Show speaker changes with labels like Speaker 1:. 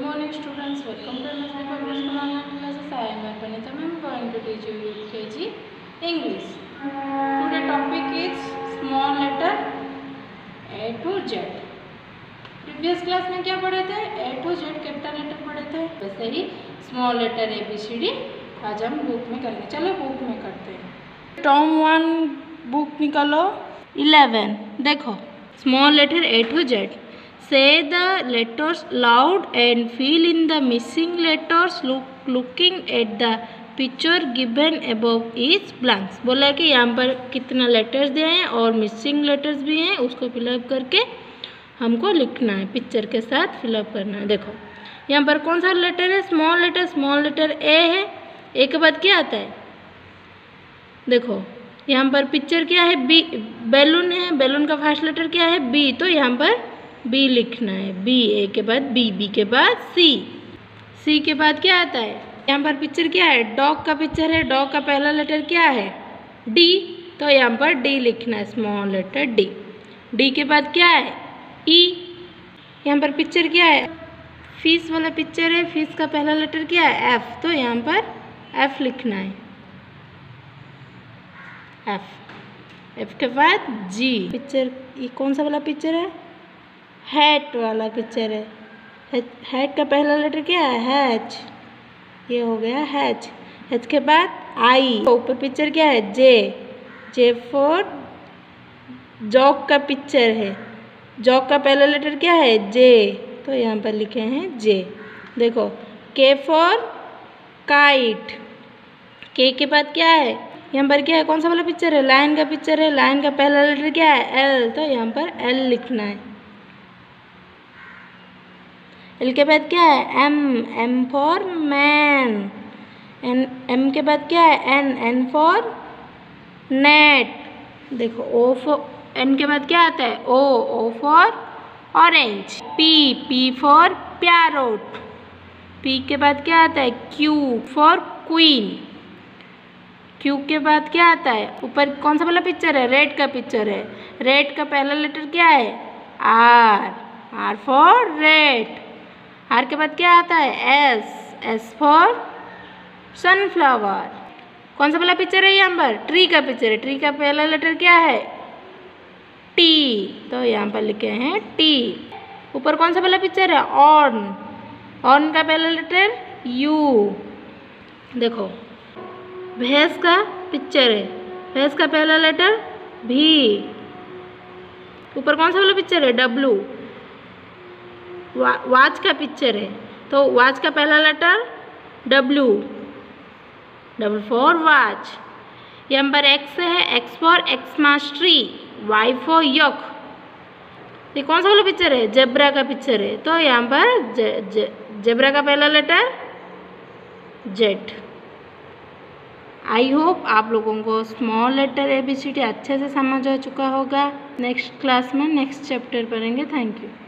Speaker 1: morning students, welcome to MSB Public School online classes. I am Arpanita. I am going to teach you UKG English. Today topic is small letter A to Z. Previous class में क्या पढ़े थे? A to Z capital letter पढ़े थे, वैसे ही small letter ABCD आज हम book में करेंगे। चलो बुक में करते हैं। टर्म 1 बुक निकालो 11। देखो small letter A to Z. Say the letters loud and fill in the missing letters looking at the picture given above is blanks. बोला है कि यहाँ पर कितना लेटर्स दिए हैं और मिसिंग लेटर्स भी हैं, उसको फिलअप करके हमको लिखना है, पिक्चर के साथ फिलअप करना है। देखो यहाँ पर कौन सा लेटर है? स्मॉल लेटर ए है। ए के बाद क्या आता है? देखो यहाँ पर पिक्चर क्या है? बी, बैलून है। बैलून का फर्स्ट लेटर क्या है? बी, तो यहाँ पर बी लिखना है। बी, ए के बाद बी, बी के बाद सी, सी के बाद क्या आता है? यहाँ पर पिक्चर क्या है? डॉग का पिक्चर है। डॉग का पहला लेटर क्या है? डी, तो यहाँ पर डी लिखना है, स्मॉल लेटर डी। डी के बाद क्या है? ई। यहाँ पर पिक्चर क्या है? फिश वाला पिक्चर है। फिश का पहला लेटर क्या है? एफ, तो यहाँ पर एफ लिखना है, एफ। एफ के बाद जी। पिक्चर ये कौन सा वाला पिक्चर है? हैट वाला पिक्चर है। हैट का पहला लेटर क्या है? हैच, ये हो गया हैच। हैच के बाद आई। ऊपर पिक्चर क्या है? जे, जे फॉर जॉक का पिक्चर है। जॉक का पहला लेटर क्या है? जे, तो यहाँ पर लिखे हैं जे। देखो के फॉर काइट। के के बाद क्या है? यहाँ पर क्या है? कौन सा वाला पिक्चर है? लायन का पिक्चर है। लायन का पहला लेटर क्या है? एल, तो यहाँ पर एल लिखना है। एल के बाद क्या है? M, M for man. N, M के बाद क्या है? N, N for net. देखो ओ फॉर, एन के बाद क्या आता है? O, O for orange. P, P for parrot. P के बाद क्या आता है? Q for queen. क्यू के बाद क्या आता है? ऊपर कौन सा वाला पिक्चर है? रेड का पिक्चर है। रेड का पहला लेटर क्या है? R, R for red. R के बाद क्या आता है? S, S for sunflower. कौन सा वाला पिक्चर है? यहाँ पर ट्री का पिक्चर है। ट्री का पहला लेटर क्या है? टी, तो यहाँ पर लिखे हैं टी। ऊपर कौन सा वाला पिक्चर है? ऑन, ऑन का पहला लेटर यू। देखो भैंस का पिक्चर है। भैंस का पहला लेटर भी। ऊपर कौन सा वाला पिक्चर है? डब्लू। वॉच का पिक्चर है, तो वॉच का पहला letter W, double for watch. यहाँ पर एक्स है। X for Xmas tree. Y for yak. ये कौन सा वाला पिक्चर है? जेब्रा का पिक्चर है, तो यहाँ पर जेब्रा का पहला लेटर जेड। आई होप आप लोगों को स्मॉल लेटर ABCD अच्छे से समझ आ चुका होगा। नेक्स्ट क्लास में नेक्स्ट चैप्टर पढ़ेंगे। Thank you.